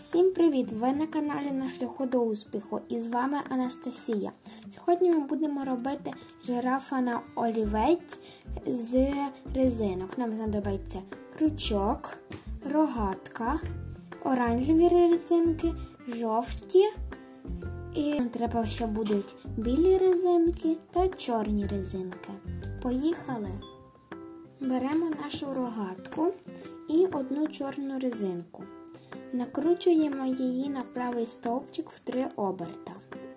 Всім привіт! Ви на каналі На шляху до успіху і з вами Анастасія. Сьогодні ми будемо робити жирафа на олівець з резинок. Нам знадобиться крючок, рогатка, оранжеві резинки, жовті, і нам треба ще будуть білі резинки та чорні резинки. Поїхали! Беремо нашу рогатку і одну чорну резинку. Накручуємо її на правий стовпчик в 3 оберта.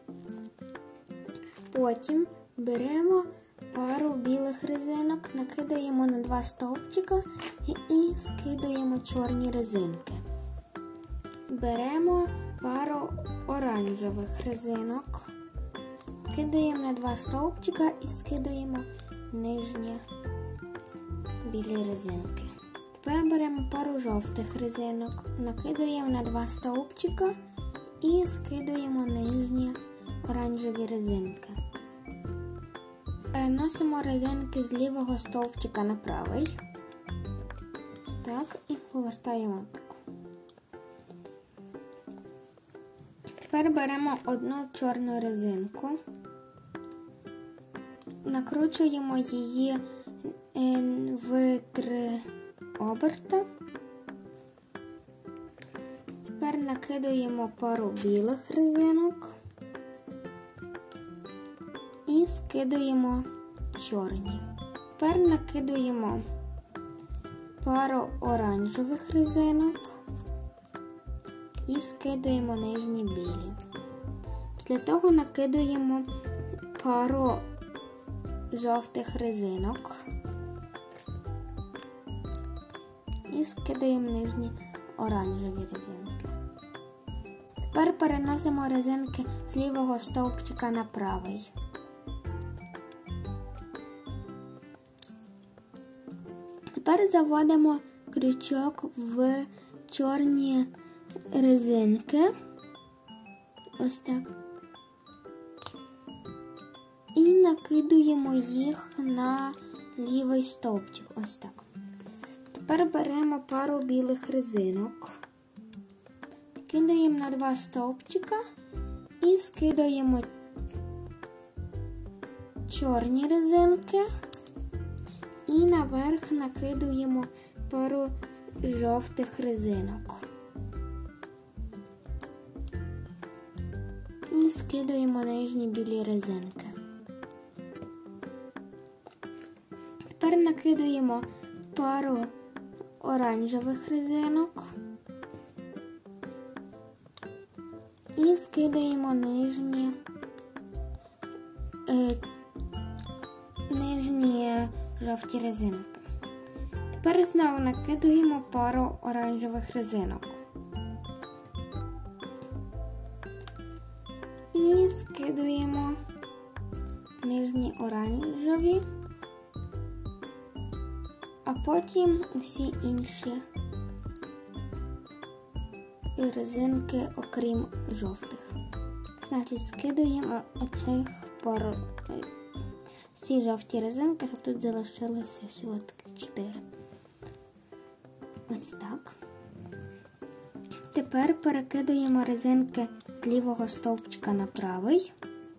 Потім беремо пару білих резинок, накидаємо на 2 стовпчика і скидаємо чорні резинки. Беремо пару оранжевих резинок, кидаємо на 2 стовпчика і скидаємо нижні білі резинки. Тепер беремо пару жовтих резинок, накидаємо на 2 стовпчика і скидаємо нижні оранжеві резинки. Переносимо резинки з лівого стовпчика на правий. Ось так, і повертаємо так. Тепер беремо одну чорну резинку, накручуємо її в 3 оберта. Тепер накидаємо пару білих резинок і скидаємо чорні. Тепер накидаємо пару оранжевих резинок і скидаємо нижні білі. Після того накидаємо пару жовтих резинок і скидаємо нижні оранжеві резинки. Тепер переносимо резинки з лівого стовпчика на правий. Тепер заводимо крючок в чорні резинки. Ось так. І накидуємо їх на лівий стовпчик. Ось так. Тепер беремо пару білих резинок, кидаємо на 2 стовпчика і скидаємо чорні резинки і наверх накидаємо пару жовтих резинок. І скидаємо нижні білі резинки. Тепер накидаємо пару оранжевих резинок і скидаємо нижні жовті резинки. Тепер знову накидаємо пару оранжевих резинок і скидаємо нижні оранжеві, а потім усі інші резинки, окрім жовтих. Значить, скидаємо оцих пару, всі жовті резинки, щоб тут залишилося всього таки 4. Ось так. Тепер перекидаємо резинки з лівого стовпчика на правий.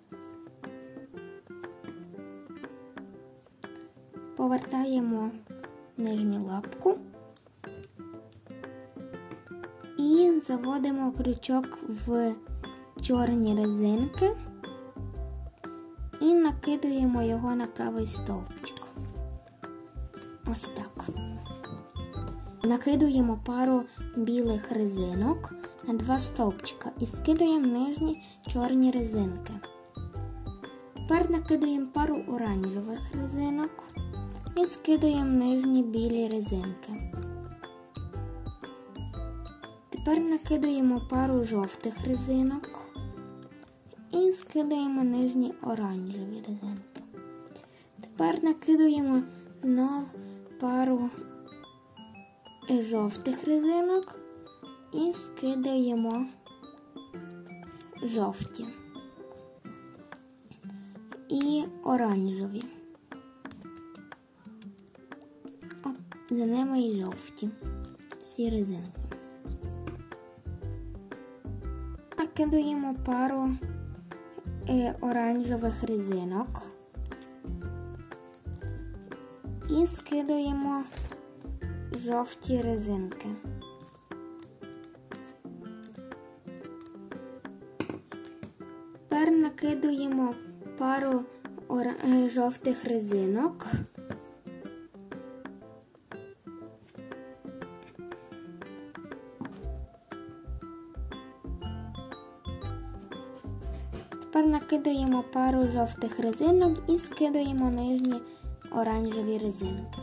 Повертаємо нижню лапку і заводимо крючок в чорні резинки і накидаємо його на правий стовпчик. Ось так. Накидаємо пару білих резинок на 2 стовпчика і скидаємо нижні чорні резинки. Тепер накидаємо пару оранжевих резинок і скидаємо нижні білі резинки. Тепер накидаємо пару жовтих резинок і скидаємо нижні оранжеві резинки. Тепер накидаємо знову пару жовтих резинок і скидаємо жовті і оранжеві. За ними і жовті всі резинки. накидуємо пару оранжевих резинок і скидуємо жовті резинки. Тепер накидуємо пару жовтих резинок. Тепер накидаємо пару жовтих резинок і скидаємо нижні оранжеві резинки.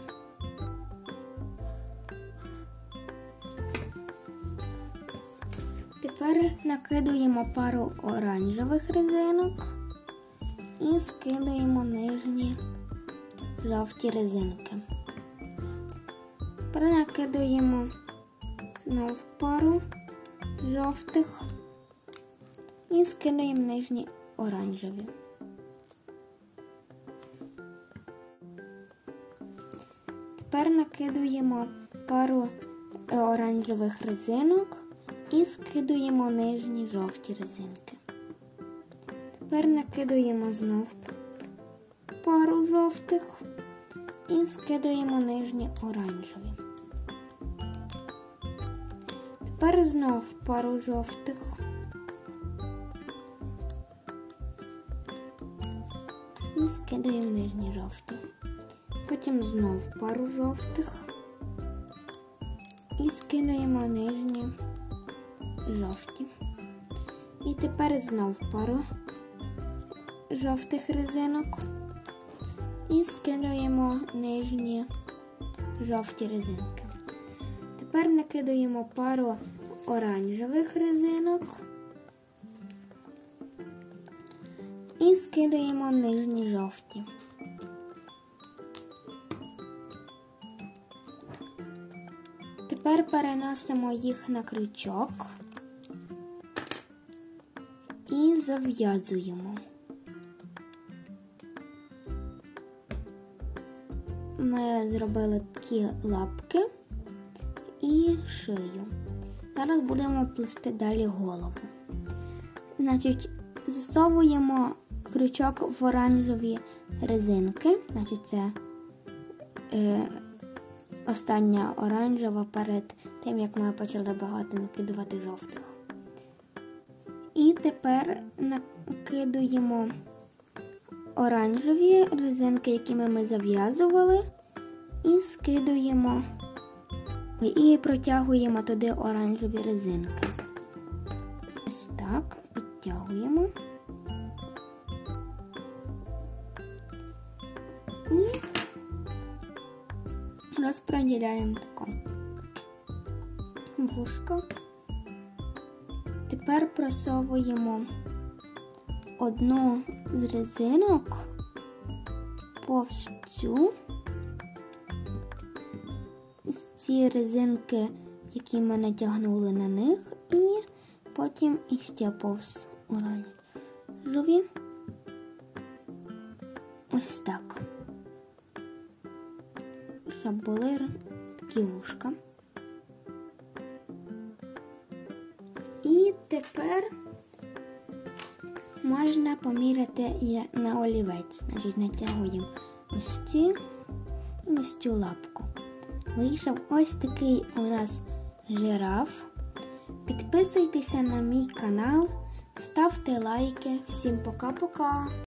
Тепер накидаємо пару оранжевих резинок і скидаємо нижні жовті резинки. Тепер накидаємо знову пару жовтих і скидаємо нижні оранжеві. Тепер накидуємо пару оранжевих резинок і скидуємо нижні жовті резинки. Тепер накидуємо знов пару жовтих і скидуємо нижні оранжеві. Тепер знов пару жовтих. І скидаємо нижні жовті. Потім знов пару жовтих і скидаємо нижні жовті. І тепер знов пару жовтих резинок і скидаємо нижні жовті резинки. Тепер накидаємо пару оранжевих резинок і скидаємо нижні жовті. Тепер переносимо їх на крючок і зав'язуємо. Ми зробили такі лапки і шию. Зараз будемо плести далі голову. Значить, засовуємо крючок в оранжеві резинки. Значить, це остання оранжева перед тим, як ми почали багато накидувати жовтих. І тепер накидуємо оранжеві резинки, якими ми зав'язували, і скидуємо, і протягуємо туди оранжеві резинки. Ось так, підтягуємо. І розподіляємо тако вушко. Тепер просовуємо одну з резинок повз цю. Ці резинки, які ми натягнули на них, і потім іще повз оранжеві. Ось так. Щоб були такі вушка. І тепер можна поміряти на олівець. Значить, натягуємо ось цю лапку. Вийшов ось такий у нас жираф. Підписуйтеся на мій канал, ставте лайки. Всім пока-пока!